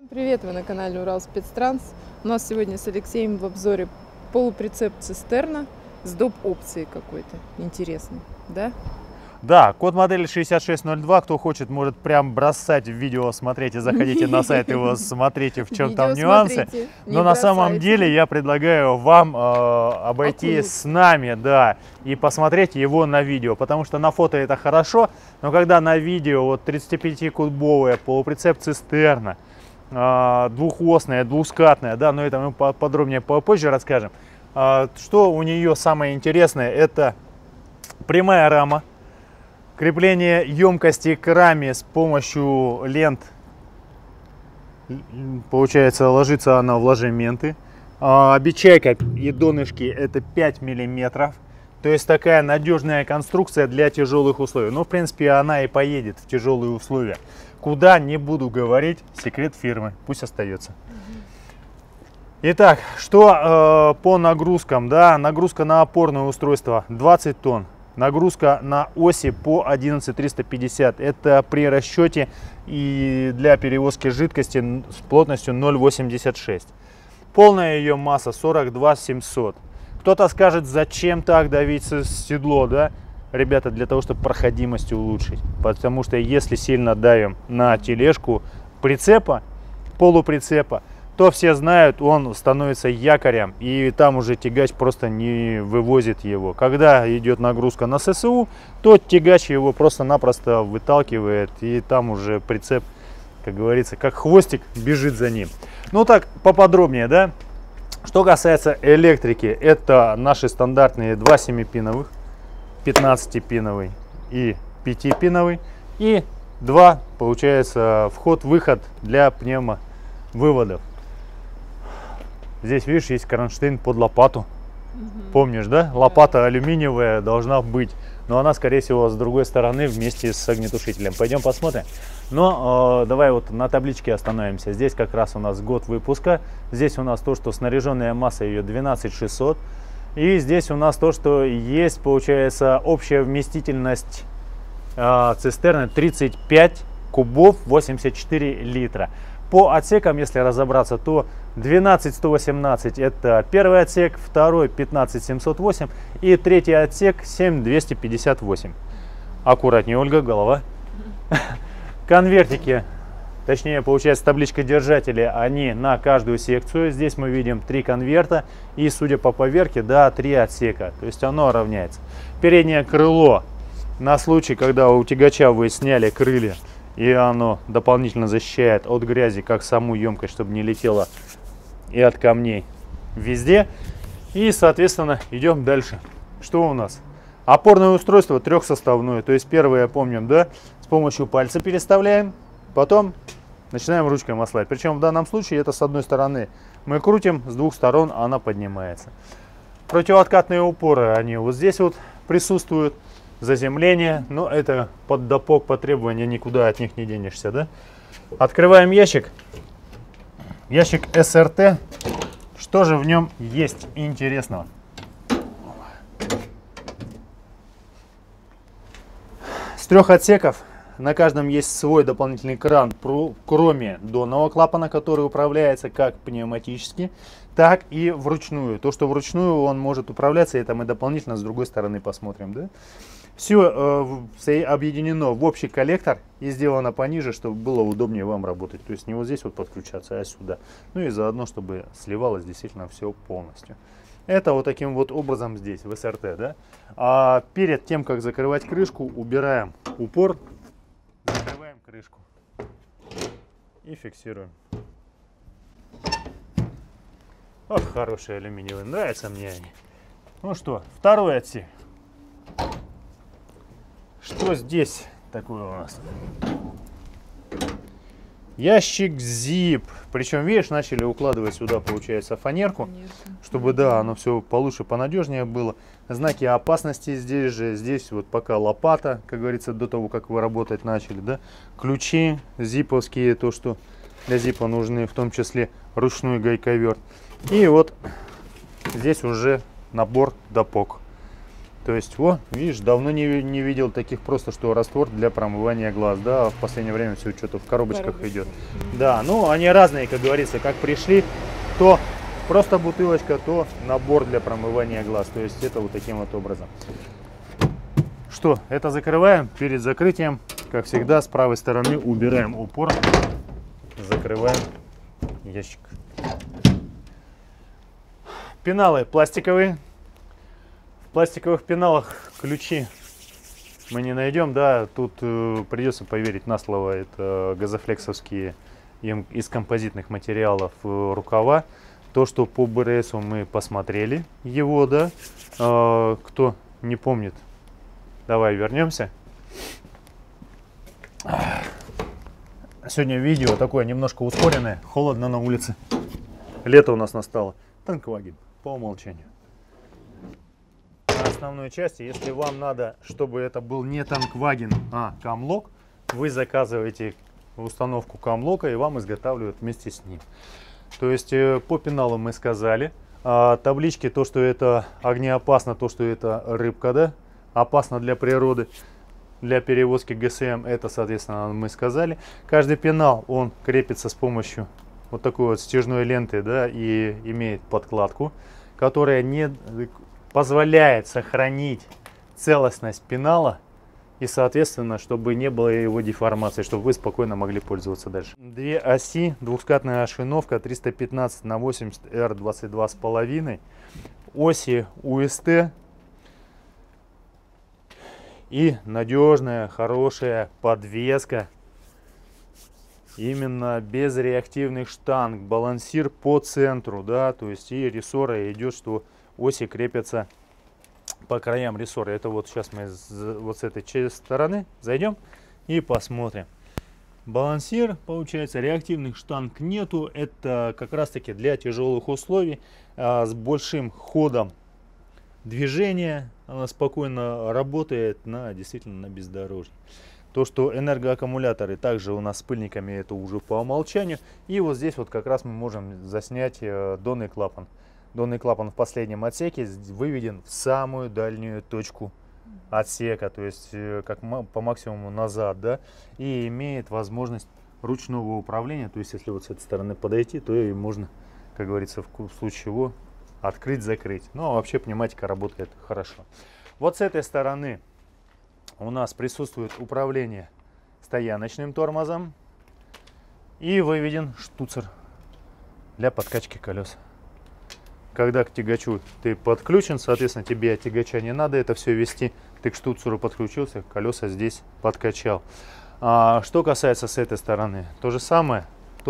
Привет, вы на канале Уралспецтранс. У нас сегодня с Алексеем в обзоре полуприцеп цистерна с доп. Опцией какой-то интересный, да? Да, код модели 6602, кто хочет, может прям бросать в видео, смотрите, заходите на сайт его, смотрите, в чем там нюансы. Но на самом деле я предлагаю вам обойти с нами, да, и посмотреть его на видео, потому что на фото это хорошо, но когда на видео вот 35-кубовая полуприцеп цистерна, двухосная, двускатная, да, но это мы подробнее попозже расскажем. Что у нее самое интересное, это прямая рама. Крепление емкости к раме с помощью лент, получается, ложится она в ложементы. Обечайка и донышки это 5 миллиметров. То есть такая надежная конструкция для тяжелых условий. Но в принципе она и поедет в тяжелые условия. Куда, не буду говорить, секрет фирмы, пусть остается. Итак, что по нагрузкам, да, нагрузка на опорное устройство 20 тонн. Нагрузка на оси по 11350. Это при расчете и для перевозки жидкости с плотностью 0,86. Полная ее масса 42 700. Кто-то скажет, зачем так давить седло, да? Ребята, для того, чтобы проходимость улучшить. Потому что если сильно давим на тележку прицепа, полуприцепа, то все знают, он становится якорем, и там уже тягач просто не вывозит его. Когда идет нагрузка на ССУ, то тягач его просто-напросто выталкивает, и там уже прицеп, как говорится, как хвостик бежит за ним. Ну так, поподробнее, да? Что касается электрики, это наши стандартные 2 7-пиновых, 15-пиновый и 5-пиновый, и 2, получается, вход-выход для пневмовыводов. Здесь, видишь, есть кронштейн под лопату. Помнишь, да? Лопата алюминиевая должна быть. Но она, скорее всего, с другой стороны вместе с огнетушителем. Пойдем посмотрим. Но давай вот на табличке остановимся. Здесь как раз у нас год выпуска. Здесь у нас то, что снаряженная масса ее 12600. И здесь у нас то, что есть, получается, общая вместительность цистерны 35 кубов 84 литра. По отсекам, если разобраться, то 12118 это первый отсек, второй 15708 и третий отсек 7258. Аккуратнее, Ольга, голова. Конвертики, точнее, получается, табличка держателя, они на каждую секцию. Здесь мы видим 3 конверта и, судя по поверке, да, 3 отсека. То есть оно равняется. Переднее крыло на случай, когда у тягача вы сняли крылья, и оно дополнительно защищает от грязи, как саму емкость, чтобы не летело и от камней везде. И, соответственно, идем дальше. Что у нас? Опорное устройство трехсоставное. То есть первое, помним, да, с помощью пальца переставляем, потом начинаем ручкой маслать. Причем в данном случае это с одной стороны мы крутим, с двух сторон она поднимается. Противооткатные упоры, они вот здесь вот присутствуют. Заземление, но это под допок, по требованию, никуда от них не денешься, да? Открываем ящик. Ящик СРТ. Что же в нем есть интересного? С 3 отсеков на каждом есть свой дополнительный кран, кроме донного клапана, который управляется как пневматически, так и вручную. То, что вручную он может управляться, это мы дополнительно с другой стороны посмотрим, да? Все объединено в общий коллектор и сделано пониже, чтобы было удобнее вам работать. То есть не вот здесь вот подключаться, а сюда. Ну и заодно, чтобы сливалось действительно все полностью. Это вот таким вот образом здесь, в СРТ, да? А перед тем, как закрывать крышку, убираем упор, закрываем крышку и фиксируем. Ох, хорошие алюминиевые, нравятся мне они. Ну что, второй отсек. Что здесь такое у нас? Ящик ZIP. Причем, видишь, начали укладывать сюда, получается, фанерку, чтобы, да, оно все получше, понадежнее было. Знаки опасности здесь же. Здесь вот пока лопата, как говорится, до того, как вы работать начали, да. Ключи зиповские, то, что для зипа нужны, в том числе ручной гайковерт. И вот здесь уже набор допок. То есть, видишь, давно не видел таких просто, что раствор для промывания глаз, да, в последнее время все что-то в коробочках идет. Да, ну, они разные, как говорится, как пришли, то просто бутылочка, то набор для промывания глаз, то есть это вот таким вот образом. Что, это закрываем. Перед закрытием, как всегда, с правой стороны убираем упор, закрываем ящик. Пеналы пластиковые. В пластиковых пеналах ключи мы не найдем, да, тут придется поверить на слово. Это газофлексовские из композитных материалов рукава. То, что по БРСу мы посмотрели его, да, кто не помнит, давай вернемся. Сегодня видео такое немножко ускоренное, холодно на улице. Лето у нас настало. Танкваген по умолчанию. На основной части, если вам надо, чтобы это был не танкваген, а камлок, вы заказываете установку камлока и вам изготавливают вместе с ним. То есть по пеналу мы сказали. Таблички, то, что это огнеопасно, то, что это рыбка, да, опасно для природы, для перевозки ГСМ, это, соответственно, мы сказали. Каждый пенал, он крепится с помощью вот такой вот стяжной ленты, да, и имеет подкладку, которая не позволяет сохранить целостность пенала и, соответственно, чтобы не было его деформации, чтобы вы спокойно могли пользоваться дальше. Две оси, двухскатная ошиновка 315 на 80 R22,5, оси УСТ и надежная, хорошая подвеска. Именно без реактивных штанг, балансир по центру, да, то есть и рессора идет, что оси крепятся по краям рессора. Это вот сейчас мы вот с этой стороны зайдем и посмотрим. Балансир, получается, реактивных штанг нету. Это как раз таки для тяжелых условий с большим ходом движения. Она спокойно работает действительно на бездорожье. То, что энергоаккумуляторы также у нас с пыльниками, это уже по умолчанию. И вот здесь вот как раз мы можем заснять донный клапан. Донный клапан в последнем отсеке выведен в самую дальнюю точку отсека, то есть как по максимуму назад, да, и имеет возможность ручного управления. То есть если вот с этой стороны подойти, то и можно, как говорится, в случае чего открыть-закрыть. Ну а вообще пневматика работает хорошо. Вот с этой стороны у нас присутствует управление стояночным тормозом и выведен штуцер для подкачки колес. Когда к тягачу ты подключен, соответственно, тебе от тягача не надо это все вести. Ты к штуцеру подключился, колеса здесь подкачал. Что касается с этой стороны, то же самое.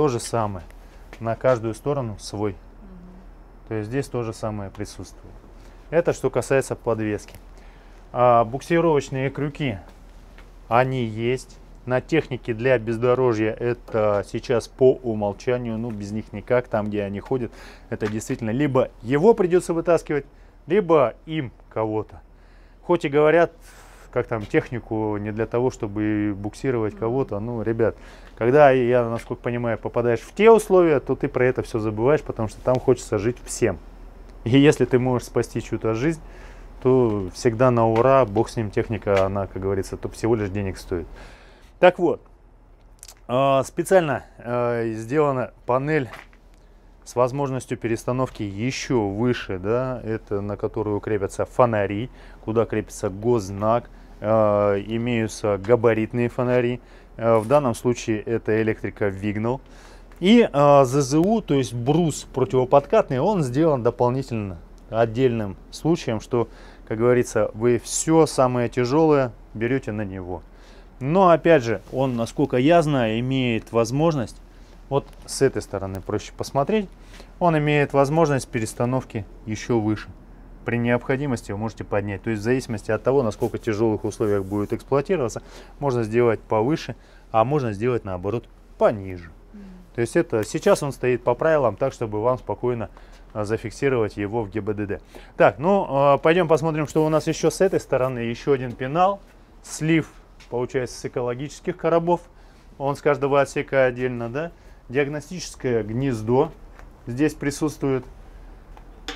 На каждую сторону свой. То есть здесь то же самое присутствует. Это что касается подвески. Буксировочные крюки, они есть. На технике для бездорожья это сейчас по умолчанию, ну без них никак, там где они ходят, это действительно либо его придется вытаскивать, либо им кого-то. Хоть и говорят, как там, технику не для того, чтобы буксировать кого-то, ну, ребят, когда, я насколько понимаю, попадаешь в те условия, то ты про это все забываешь, потому что там хочется жить всем. И если ты можешь спасти чью-то жизнь, то всегда на ура, бог с ним, техника, она, как говорится, то всего лишь денег стоит. Так вот, специально сделана панель с возможностью перестановки еще выше, да, это на которую крепятся фонари, куда крепится госзнак, имеются габаритные фонари, в данном случае это электрика Вигнал. И ЗЗУ, то есть брус противоподкатный, он сделан дополнительно отдельным случаем, что, как говорится, вы все самое тяжелое берете на него. Но опять же, он, насколько я знаю, имеет возможность, вот с этой стороны проще посмотреть, он имеет возможность перестановки еще выше. При необходимости вы можете поднять. То есть в зависимости от того, насколько тяжелых условиях будет эксплуатироваться, можно сделать повыше, а можно сделать наоборот пониже. То есть это сейчас он стоит по правилам, так чтобы вам спокойно зафиксировать его в ГИБДД. Так, ну пойдем посмотрим, что у нас еще с этой стороны. Еще один пенал, слив, получается, с экологических коробов. Он с каждого отсека отдельно, да. Диагностическое гнездо здесь присутствует.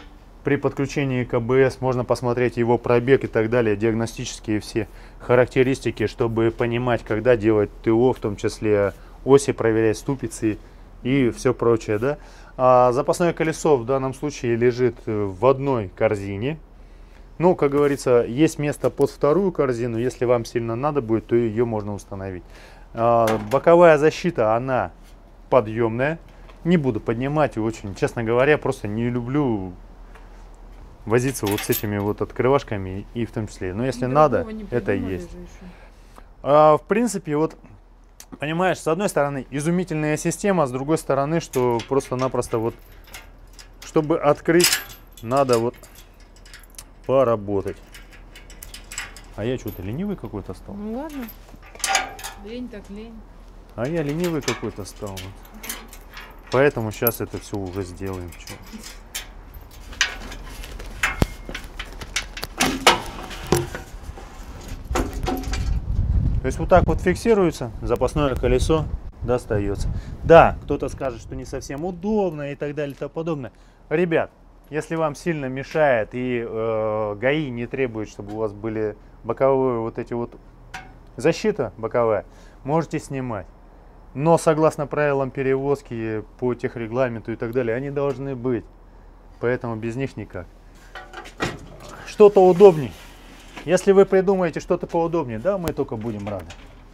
при подключении к АБС можно посмотреть его пробег и так далее, диагностические все характеристики, чтобы понимать, когда делать ТО, в том числе оси проверять, ступицы и все прочее, да. А запасное колесо в данном случае лежит в одной корзине. Ну, как говорится, есть место под вторую корзину, если вам сильно надо будет, то ее можно установить. Боковая защита, она подъемная, не буду поднимать, очень, честно говоря, просто не люблю возиться вот с этими вот открывашками и в том числе. Но если надо, это есть. В принципе, вот, понимаешь, с одной стороны изумительная система, с другой стороны, что просто-напросто вот, чтобы открыть, надо вот поработать. А я что-то ленивый какой-то стал. Ну ладно, лень так лень. А я ленивый какой-то стал. Вот. Поэтому сейчас это все уже сделаем. Чё. То есть вот так вот фиксируется, запасное колесо достается. Да, кто-то скажет, что не совсем удобно и так далее и тому подобное. Ребят, если вам сильно мешает и ГАИ не требует, чтобы у вас были боковые вот эти вот защита боковая, можете снимать. Но согласно правилам перевозки по техрегламенту и так далее, они должны быть. Поэтому без них никак. Что-то удобней. Если вы придумаете что-то поудобнее, да, мы только будем рады.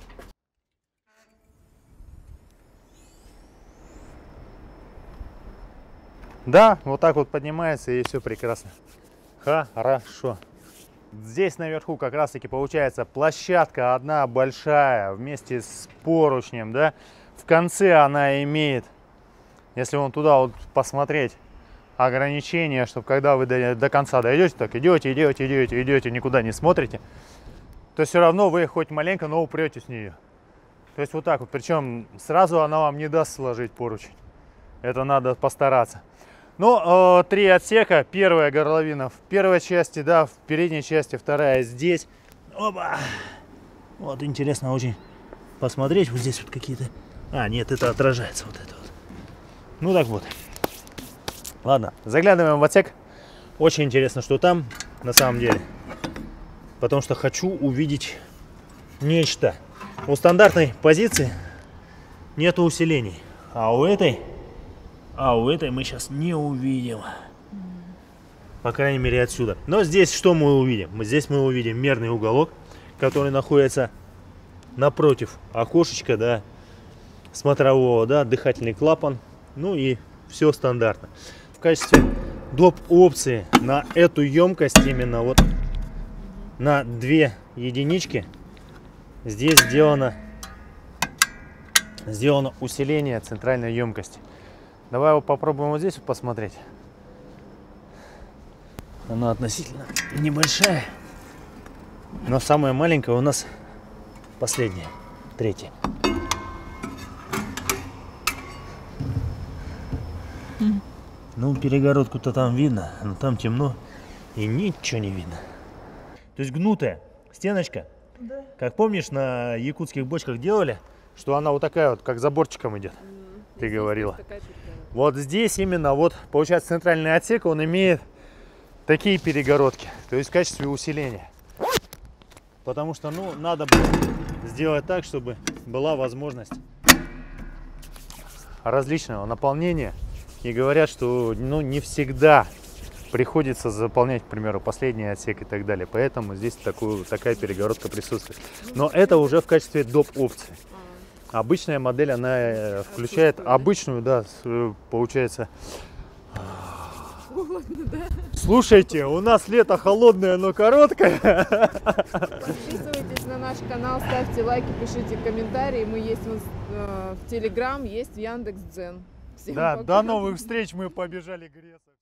Да, вот так вот поднимается и все прекрасно. Хорошо. Здесь наверху как раз таки получается площадка одна большая вместе с поручнем, да. В конце она имеет, если вон туда вот посмотреть, ограничение, чтобы когда вы до конца дойдете, так идете, никуда не смотрите, то все равно вы хоть маленько, но упрете с нее. То есть вот так вот, причем сразу она вам не даст сложить поручень. Это надо постараться. Но 3 отсека, первая горловина в первой части, да, в передней части, вторая здесь. Опа! Вот интересно очень посмотреть, вот здесь вот какие-то... А, нет, это отражается вот это вот. Ну так вот. Ладно, заглядываем в отсек. Очень интересно, что там на самом деле. Потому что хочу увидеть нечто. У стандартной позиции нету усилений. А у этой мы сейчас не увидим. По крайней мере отсюда. Но здесь что мы увидим? Здесь мы увидим мерный уголок, который находится напротив окошечка, да, смотрового, да, дыхательный клапан. Ну и все стандартно. В качестве доп. Опции на эту емкость, именно вот на 2 единички, здесь сделано усиление центральной емкости. Давай его попробуем вот здесь вот посмотреть. Она относительно небольшая, но самая маленькая у нас последняя, 3-я. Ну, перегородку-то там видно, но там темно и ничего не видно. То есть гнутая стеночка, да. Как помнишь, на якутских бочках делали, что она вот такая вот, как заборчиком идет, ты говорила. Вот здесь именно, вот, получается, центральный отсек, он имеет такие перегородки, то есть в качестве усиления. Потому что, ну, надо сделать так, чтобы была возможность различного наполнения. И говорят, что, ну, не всегда приходится заполнять, к примеру, последний отсек и так далее. Поэтому здесь такая перегородка присутствует. Но это уже в качестве доп. Опции. Обычная модель, она включает обычную, да, получается. Холодно, да? Слушайте, у нас лето холодное, но короткое. Подписывайтесь на наш канал, ставьте лайки, пишите комментарии. Мы есть в Telegram, есть в Яндекс.Дзен. Да, до новых встреч, мы побежали греться.